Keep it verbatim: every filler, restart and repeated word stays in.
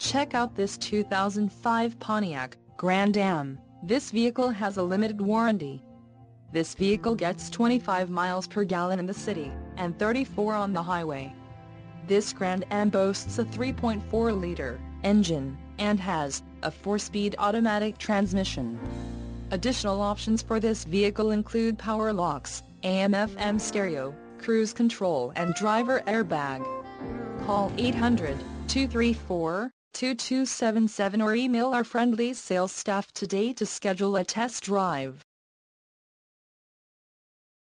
Check out this two thousand five Pontiac Grand Am. This vehicle has a limited warranty. This vehicle gets twenty-five miles per gallon in the city, and thirty-four on the highway. This Grand Am boasts a three point four liter engine, and has a four-speed automatic transmission. Additional options for this vehicle include power locks, A M F M stereo, cruise control and driver airbag. Call eight hundred, two three four, two two seven seven or email our friendly sales staff today to schedule a test drive.